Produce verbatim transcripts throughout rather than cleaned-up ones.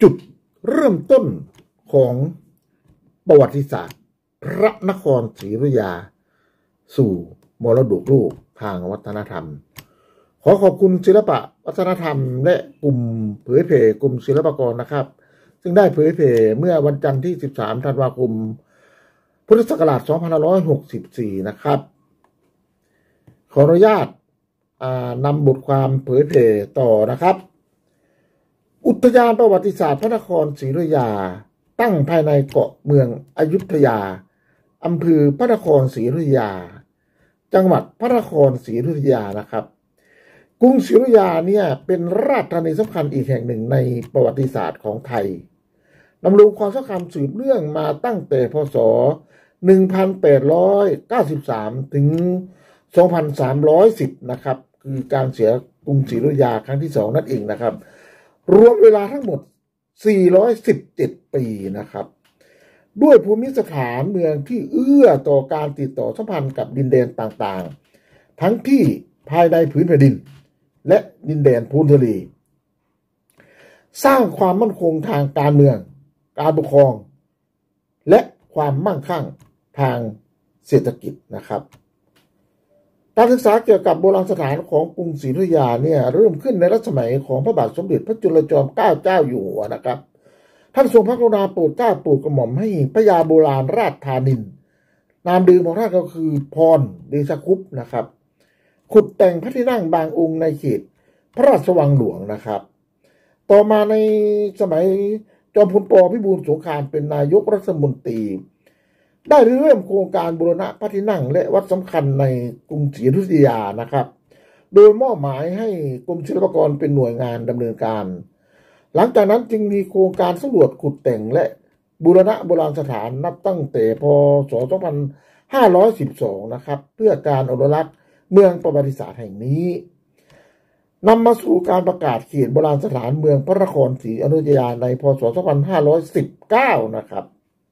จุดเริ่มต้นของประวัติศาสตร์พระนครศรีอยุธยาสู่มรดกโลกทางวัฒนธรรมขอขอบคุณศิลปะวัฒนธรรมและกลุ่มเผยแผ่กลุ่มศิลปากรนะครับซึ่งได้เผยแผ่เมื่อวันจันทร์ที่สิบสามธันวาคมพุทธศักราชสองพันห้าร้อยหกสิบสี่นะครับขออนุญาตนำบทความเผยแผ่ต่อนะครับอุทยานประวัติศาสตร์พระนครศรีอยุธยาตั้งภายในเกาะเมืองอยุธยาอำเภอพระนครศรีอยุธยาจังหวัดพระนครศรีอยุธยานะครับกรุงศรีอยุธยาเนี่ยเป็นราชธานีสำคัญอีกแห่งหนึ่งในประวัติศาสตร์ของไทยดำรงความสำคัญสืบเนื่องมาตั้งแต่พ.ศ. หนึ่งพันแปดร้อยเก้าสิบสามถึงสองพันสามร้อยสิบนะครับคือการเสียกรุงศรีอยุธยาครั้งที่สองนั่นเองนะครับรวมเวลาทั้งหมดสี่ร้อยสิบเจ็ดปีนะครับด้วยภูมิสถานเมืองที่เอื้อต่อการติดต่อสัมพันธ์กับดินแดนต่างๆทั้งที่ภายในผืนแผ่นดินและดินแดนพ้นทะเลสร้างความมั่นคงทางการเมืองการปกครองและความมั่งคั่งทางเศรษฐกิจนะครับการศึกษาเกี่ยวกับโบราณสถานของกรุงศรีอยุธยาเนี่ยเริ่มขึ้นในรัชสมัยของพระบาทสมเด็จพระจุลจอมเกล้าเจ้าอยู่หัวนะครับท่านทรงพระกรุณาโปรดเกล้าโปรดกระหม่อมให้พระยาโบราณราชธานินนามเดิมของท่านก็คือพรเดชคุปต์นะครับขุดแต่งพระที่นั่งบางองค์ในเขตพระราชวังหลวงนะครับต่อมาในสมัยจอมพลป.พิบูลสงครามเป็นนายกรัฐมนตรีได้เริ่มโครงการบูรณะพระที่นั่งและวัดสำคัญในกรุงศรีอยุธยานะครับโดยมอบหมายให้กรมศิลปากรเป็นหน่วยงานดำเนินการหลังจากนั้นจึงมีโครงการสำรวจขุดแต่งและบูรณะโบราณสถานนับตั้งแต่พ.ศ. สองพันห้าร้อยสิบสองนะครับเพื่อการอนุรักษ์เมืองประวัติศาสตร์แห่งนี้นำมาสู่การประกาศเขตโบราณสถานเมืองพระนครศรีอยุธยาในพ.ศ. สองพันห้าร้อยสิบเก้านะครับ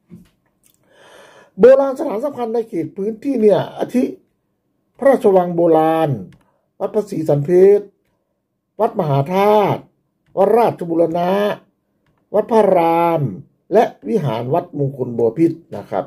โบราณสถานสำคัญในเขตพื้นที่เนี่ยอาทิพระราชวังโบราณวัดพระศรีสันเพชรวัดมหาธาตุวัดราชบูรณะวัดพระรามและวิหารวัดมงคลบพิตรนะครับ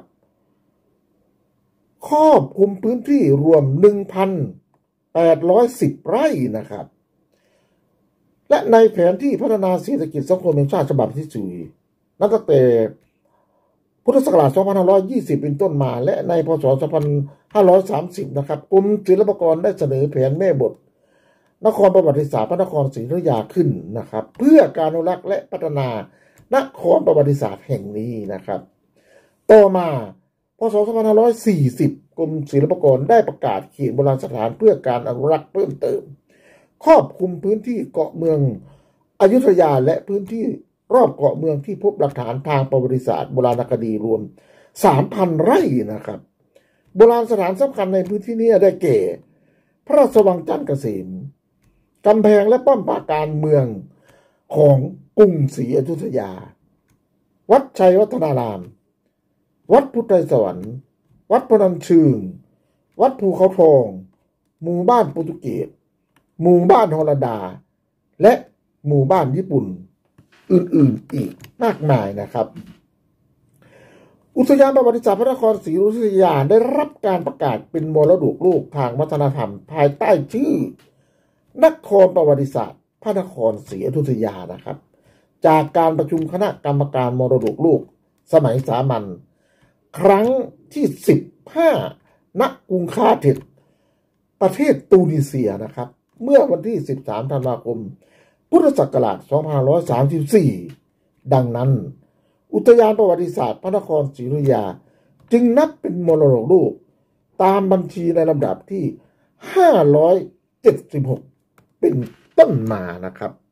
ครอบคลุมพื้นที่รวม หนึ่งพันแปดร้อยสิบ ไร่นะครับและในแผนที่พัฒนาเศรษฐกิจสังคมแห่งชาติฉบับที่สี่นับตั้งแต่พุทธศักราชสองพันห้าร้อยยี่สิบเป็นต้นมาและในพ.ศ. สองพันห้าร้อยสามสิบนะครับกรมศิลปากรได้เสนอแผนแม่บทนครประวัติศาสตร์พระนครศรีอยุธยาขึ้นนะครับเพื่อการอนุรักษ์และพัฒนานครประวัติศาสตร์แห่งนี้นะครับต่อมาพ.ศ. สองพันห้าร้อยสี่สิบกรมศิลปากรได้ประกาศเขตโบราณสถานเพื่อการอนุรักษ์เพิ่มเติมครอบคลุมพื้นที่เกาะเมืองอยุธยาและพื้นที่รอบเกาะเมืองที่พบหลักฐานทางประวัติศาสตร์โบราณคดีรวม สามพัน ไร่นะครับโบราณสถานสำคัญในพื้นที่นี้ได้แก่พระราชวังจันทร์เกษมกำแพงและป้อมปราการเมืองของกรุงศรีอยุธยาวัดชัยวัฒนารามวัดพุทธไทยสวรรค์วัดพนัญเชิงวัดภูเขาทองหมู่บ้านโปรตุเกสหมู่บ้านฮอลันดาและหมู่บ้านญี่ปุ่นอื่นๆอีกมากมายนะครับอุทยานประวัติศาสตร์พระนครศรีอยุธยาได้รับการประกาศเป็นมรดกโลกทางวัฒนธรรมภายใต้ชื่อนครประวัติศาสตร์พระนครศรีอยุธยานะครับจากการประชุมคณะกรรมการมรดกโลกสมัยสามัญครั้งที่สิบห้าณกรุงคาเทสประเทศตูนิเซียนะครับเมื่อวันที่สิบสามธันวาคมพุทธศักราชสองพันห้าร้อยสามสิบสี่ดังนั้นอุทยานประวัติศาสตร์พระนครศรีอยุธยาจึงนับเป็นมรดกโลกตามบัญชีในลำดับที่ห้าร้อยเจ็ดสิบหกเป็นต้นมานะครับ